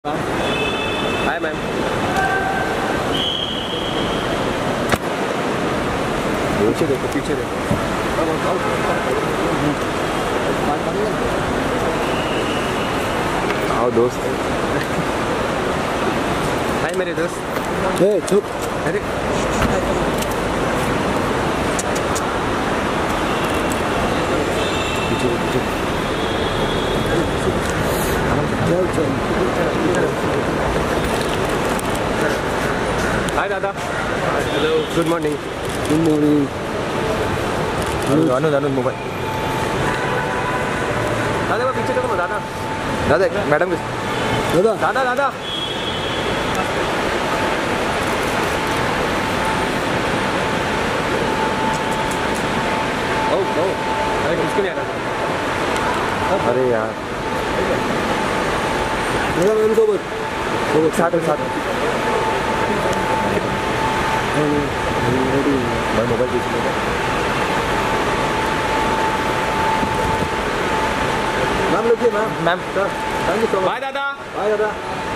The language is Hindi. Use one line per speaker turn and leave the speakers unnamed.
Hi ma'am. पीछे देखो, पीछे देखो। आओ दोस्त। हाय मेरे दोस्त।
चुप।
अरे पीछे पीछे। हाय दादा। Hello, good morning.
Good morning.
Anuj mobile दादा वो पीछे देखो दादा। दादा मैडम
दादा
दादा दादा ओ अरे किसको नहीं आ रहा? अरे यार
दादा मैम सोबत
साथ मैं मोबाइल पीछे लेगा।
मैम लोग ma'am
ma'am
thank you so much.
Bye दादा।
बाय दादा।